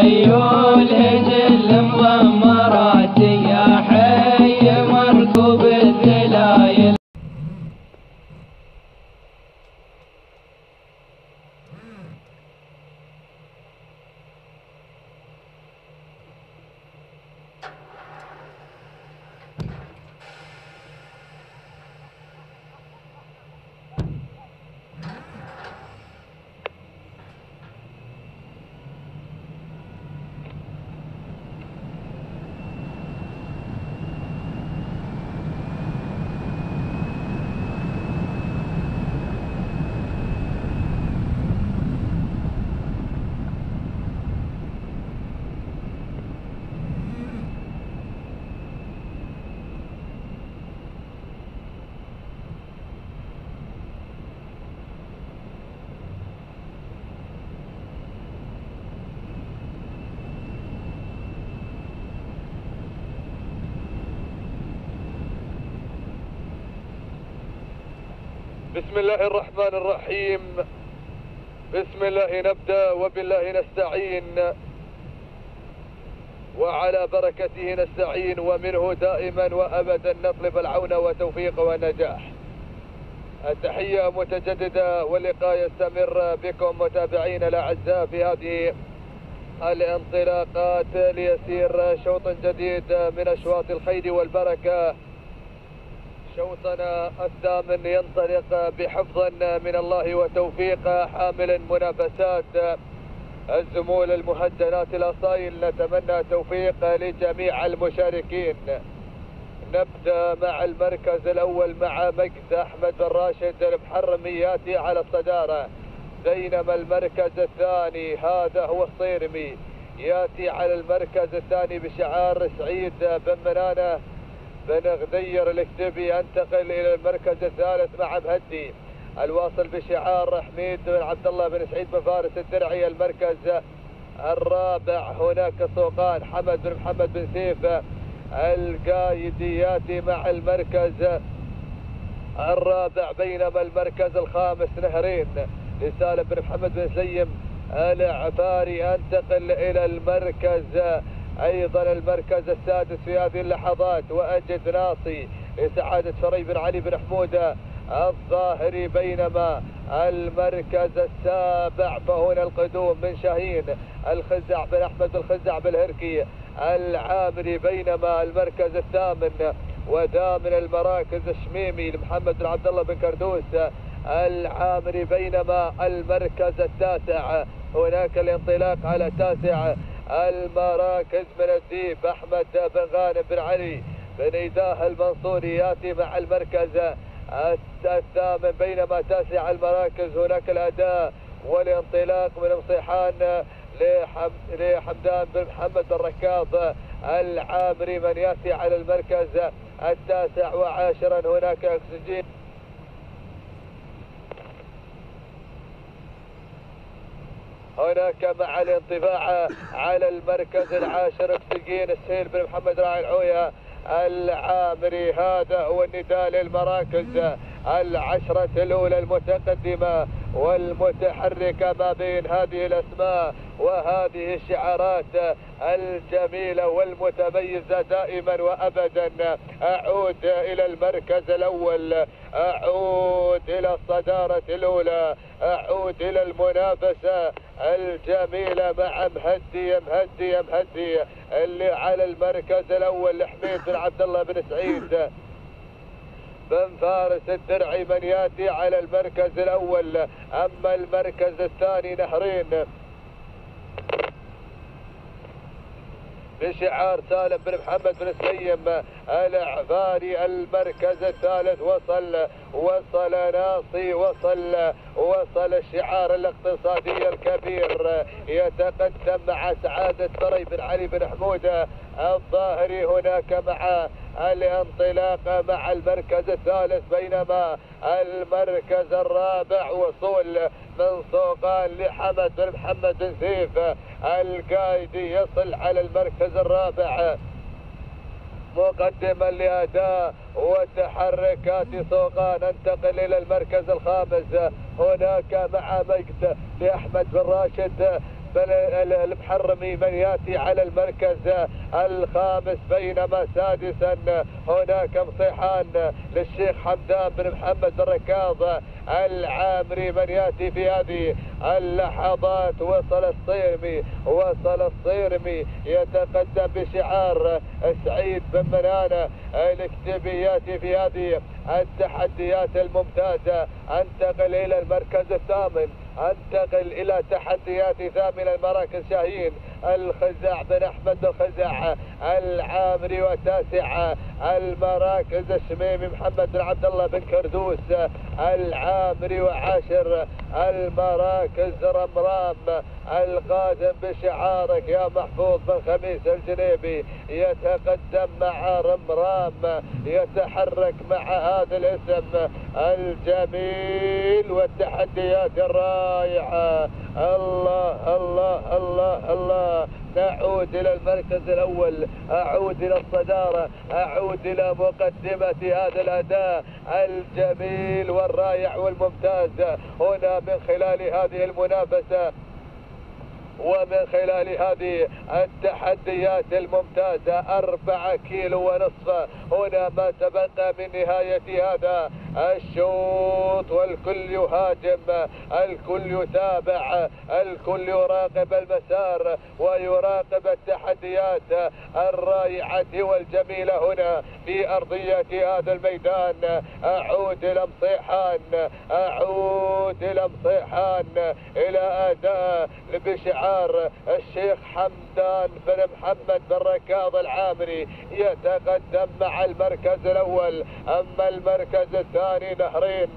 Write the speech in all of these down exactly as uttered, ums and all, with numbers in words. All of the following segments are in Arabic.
خيول جل مضمرات يا حي مركوب الذلايل. بسم الله الرحمن الرحيم. بسم الله نبدأ وبالله نستعين وعلى بركته نستعين ومنه دائما وأبدا نطلب العون والتوفيق والنجاح. التحية متجددة واللقاء يستمر بكم متابعينا الأعزاء في هذه الانطلاقات ليسير شوط جديد من أشواط الخير والبركة. شوطنا الثامن ينطلق بحفظ من الله وتوفيق حامل منافسات الزمول المهجنات الأصايل. نتمنى التوفيق لجميع المشاركين. نبدأ مع المركز الأول مع مجد أحمد بن راشد المحرمي ياتي على الصدارة، بينما المركز الثاني هذا هو الصيرمي ياتي على المركز الثاني بشعار سعيد بن منانة بن غدير الكتبي ينتقل الى المركز الثالث مع مهدي الواصل بشعار حميد بن عبد الله بن سعيد بن فارس الدرعي. المركز الرابع هناك سوقان حمد بن محمد بن سيف القايدي ياتي مع المركز الرابع، بينما المركز الخامس نهرين لسالم بن محمد بن سليم العفاري ينتقل الى المركز ايضا المركز السادس في هذه اللحظات واجد ناصي لسعادة شري بن علي بن حمودة الظاهري، بينما المركز السابع فهنا القدوم من شاهين الخزع بن احمد الخزع بالهركي العامري، بينما المركز الثامن ودامن المراكز الشميمي لمحمد بن عبد الله بن كردوس العامري، بينما المركز التاسع هناك الانطلاق على تاسع المراكز من الديب احمد بن غانم بن علي بن ايداه المنصوري ياتي مع المركز الثامن، بينما تاسع المراكز هناك الاداء والانطلاق من مصيحان لحمدان بن محمد بن ركاض العامري من ياتي على المركز التاسع، وعاشرا هناك اكسجين هناك مع الانطباع على المركز العاشر اكسجين السهيل بن محمد راعي العوية العامري. هذا هو النداء للمراكز العشرة الأولى المتقدمة والمتحركة ما بين هذه الأسماء وهذه الشعارات الجميلة والمتميزة دائما وأبدا. أعود إلى المركز الأول، أعود إلى الصدارة الأولى، أعود إلى المنافسة الجميلة مع مهدي مهدي مهدي اللي على المركز الأول لحميد بن عبد الله بن سعيد بن فارس الدرعي من ياتي على المركز الأول. أما المركز الثاني نهرين بشعار سالم بن محمد بن سليم العفاري. المركز الثالث وصل وصل ناصي وصل وصل الشعار الاقتصادي الكبير يتقدم مع سعادة شري بن علي بن حمودة الظاهري هناك مع الانطلاق مع المركز الثالث، بينما المركز الرابع وصول من صوغان لحمد بن محمد بن سيف القايدي يصل على المركز الرابع مقدما لأداء وتحركات صوغان. انتقل إلى المركز الخامس هناك مع مجد لأحمد بن راشد بن المحرمي من ياتي على المركز الخامس، بينما سادسا هناك مصيحان للشيخ حمدان بن محمد بن ركاض العامري من ياتي في هذه اللحظات. وصل الصيرمي وصل الصيرمي يتقدم بشعار سعيد بن منانة الكتبي ياتي في هذه التحديات الممتازة. انتقل الى المركز الثامن، انتقل الى تحديات ثامن المراكز شاهين الخزاع بن احمد الخزاع العامري، وتاسع المراكز الشميمي محمد بن عبد الله بن كردوس العامري، وعاشر المراكز رمرام القادم بشعارك يا محفوظ بن خميس الجنيبي يتقدم مع رمرام، يتحرك مع هذا الاسم الجميل والتحديات الرائعة. الله الله الله الله. نعود إلى المركز الأول، أعود إلى الصدارة، أعود إلى مقدمة هذا الأداء الجميل والرائع والممتاز هنا من خلال هذه المنافسة ومن خلال هذه التحديات الممتازة. أربعة كيلو ونصف هنا ما تبقى من نهاية هذا الشوط، والكل يهاجم، الكل يتابع، الكل يراقب المسار ويراقب التحديات الرائعة والجميلة هنا في أرضية هذا الميدان. أعود إلى مصيحان، أعود إلى مصيحان إلى أداء بشعار الشيخ حمدان بن محمد بن ركاض العامري يتقدم مع المركز الأول. أما المركز الثاني نهرين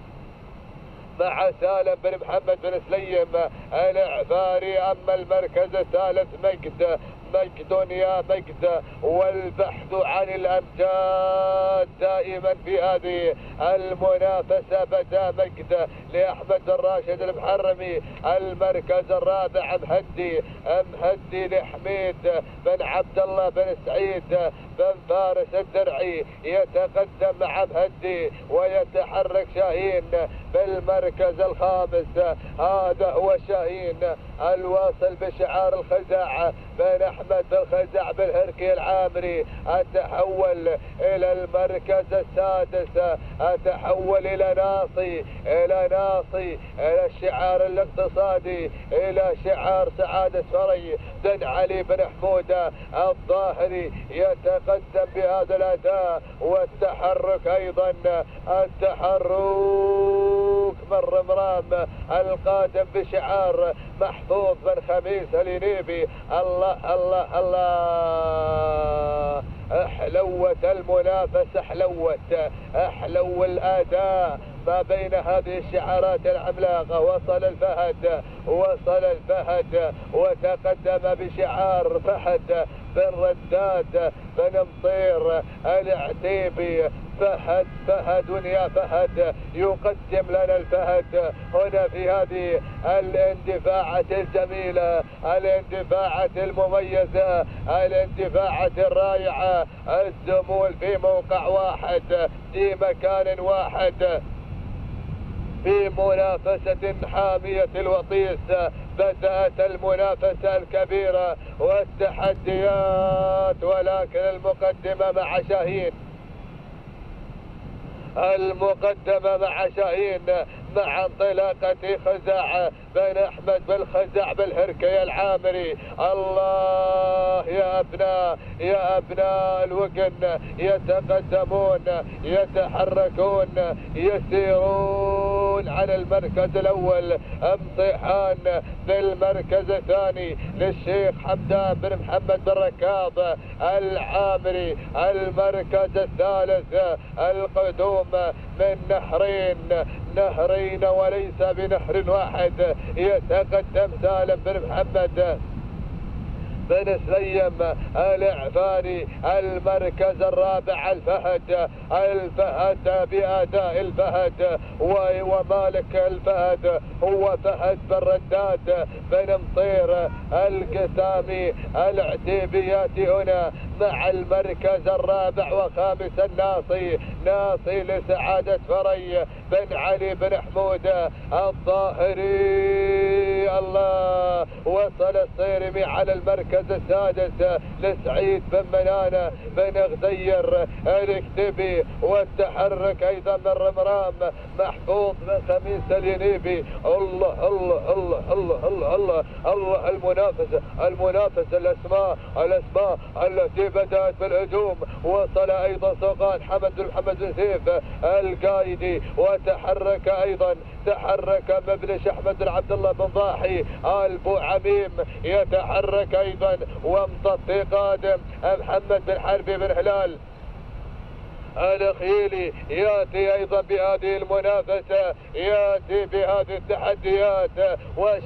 مع سالم بن محمد بن سليم العفاري. أما المركز الثالث مجد مجد يا مجد، والبحث عن الأمجاد دائما في هذه المنافسة. بدا مجد لأحمد بن راشد المحرمي. المركز الرابع مهدي مهدي لحميد بن عبد الله بن سعيد بن فارس الدرعي يتقدم مع مهدي، ويتحرك شاهين بالمركز الخامس. هذا هو شاهين الواصل بشعار الخزاع بن احمد بن خزاع بالهركي العامري. اتحول الى المركز السادس، اتحول الى ناصي الى ناصي الى الشعار الاقتصادي، الى شعار سعادة فري بن علي بن حمودة الظاهري يتقدم بهذا الاداء والتحرك ايضا. التحرك من رمرام القادم بشعار محفوظ بن خميس الينيبي. الله الله الله. احلوت المنافسة، احلوت احلو الاداء ما بين هذه الشعارات العملاقة. وصل الفهد وصل الفهد وتقدم بشعار فهد بن رداد بن مطير العتيبي. فهد فهد يا فهد يقدم لنا الفهد هنا في هذه الاندفاعة الجميلة، الاندفاعة المميزة، الاندفاعة الرائعة. الزمول في موقع واحد في مكان واحد في منافسة حامية الوطيس. بدأت المنافسة الكبيرة والتحديات، ولكن المقدمة مع شاهين، المقدمة مع شاهين مع انطلاقة خزاع بن احمد بن خزاع بالهركي العامري. الله يا ابناء يا ابناء الوقن يتقدمون، يتحركون، يسيرون على المركز الاول. مصيحان بالمركز الثاني للشيخ حمدان بن محمد بن ركاض العامري. المركز الثالث القدوم من نهرين نهرين وليس بنهر واحد. يتقدم سالم بن محمد بن سليم العفاري. المركز الرابع الفهد الفهد بأداء الفهد ومالك الفهد هو فهد بن رداد بن مطير القسامي العتيبياتي هنا مع المركز الرابع وخامس الناصي ناصي لسعادة فري بن علي بن حمودة الظاهري الصيرمي. الله، وصل الصيرمي على المركز السادس لسعيد بن منانة بن غزير الكتبي، والتحرك ايضا من رمرام محفوظ بن خميس الينيبي. الله الله الله الله الله الله الله المنافسة المنافسة الاسماء الاسماء التي بدأت بالهجوم. وصل ايضا سوقان حمد بن محمد بن سيف القايدي، وتحرك ايضا تحرك مبلش احمد بن عبد الله بن ضاحي ال بو عميم، يتحرك ايضا ومطفي قادم محمد بن حربي بن هلال الخيلي، ياتي ايضا بهذه المنافسة، ياتي بهذه التحديات.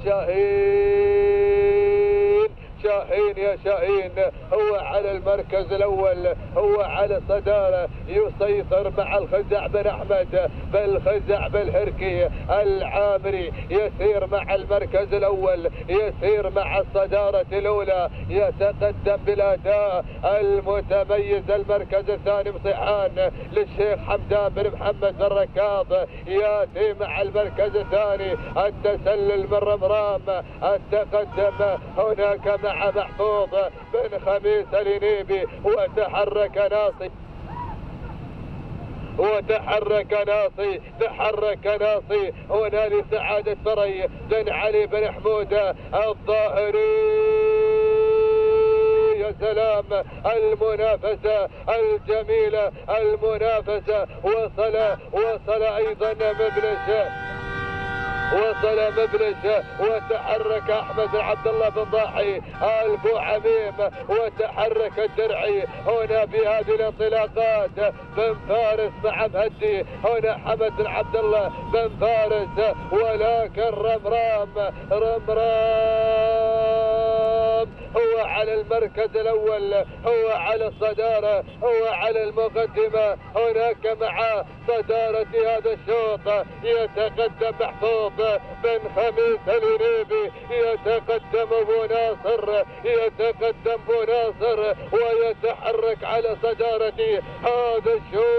وشاهين شاهين يا شاهين هو على المركز الاول، هو على الصدارة، يسيطر مع الخزع بن احمد بالخزع بالهركي العامري، يسير مع المركز الاول، يسير مع الصدارة الاولى، يتقدم بالاداء المتميز. المركز الثاني مصيحان للشيخ حمدان بن محمد بن ركاض، ياتي مع المركز الثاني التسلل من رمرام. التقدم هناك مع محفوظ بن خميس الينيبي، وتحرك ناصي وتحرك ناصي تحرك ناصي هنا لسعادة فري بن علي بن حمودة الظاهري. يا سلام، المنافسة الجميلة، المنافسة. وصل وصل ايضا مبلش وصل مبلش وتحرك احمد بن عبد الله بن ضاحي ال بو عميم، وتحرك الدرعي هنا بهذه الانطلاقات. بن فارس مع مهدي، هنا حمد بن عبد الله بن فارس، ولكن رمرام رمرام هو على المركز الاول، هو على الصدارة، هو على المقدمة. هناك مع صدارة هذا الشوط يتقدم محفوظ بن خميس الينيبي، يتقدم ابو ناصر، يتقدم ابو ناصر، ويتحرك على صدارة هذا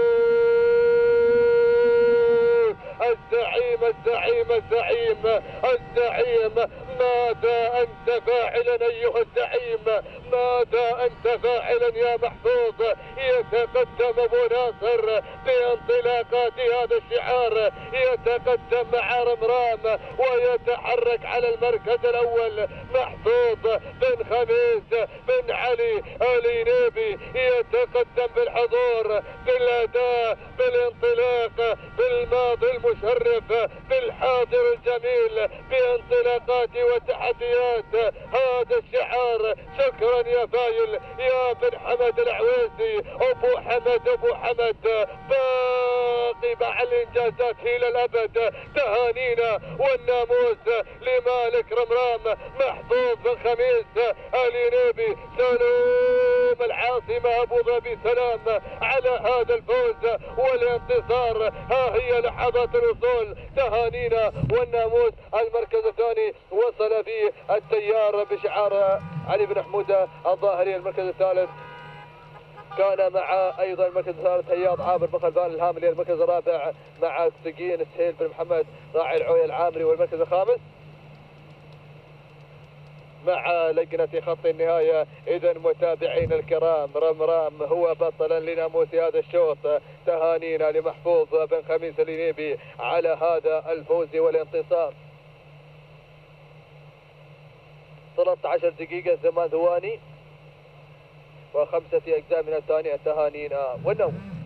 الشوط. الزعيم الزعيم الزعيم الزعيم ماذا انت فاعلا ايها الزعيم؟ ماذا انت فاعلا يا محفوظ؟ يتقدم ابو ناصر بانطلاقات هذا الشعار، يتقدم مع رمرام، ويتحرك على المركز الاول محفوظ بن خميس بن علي الينيبي، يتقدم بالحضور، بالاداء، بالانطلاق، بالماضي المشرف، بالحاضر الجميل، بانطلاقات وتحديات هذا الشعار. شكرا يا فايل يا بن حمد العويسي، ابو حمد ابو حمد، باقي مع الانجازات الى الابد. تهانينا والناموس لمالك رمرام محفوظ بن خميس الينيبي. سلام العاصمة ابو ظبي، سلام على هذا الفوز والانتصار. ها هي لحظات الوصول. تهانينا والناموس. المركز الثاني وصل فيه التيار بشعار علي بن حمودة الظاهري. المركز الثالث كان مع ايضا المركز الثالث هياض عابر بن خلفان الهاملي. المركز الرابع مع سقين سهيل بن محمد راعي العوية العامري. والمركز الخامس مع لجنة خط النهاية. إذا متابعين الكرام، رمرام هو بطلا لناموس هذا الشوط. تهانينا لمحفوظ بن خميس الينيبي على هذا الفوز والانتصار. ثلاث عشر دقيقة ثمان ثواني وخمسة أجزاء من الثانية. تهانينا والناموس.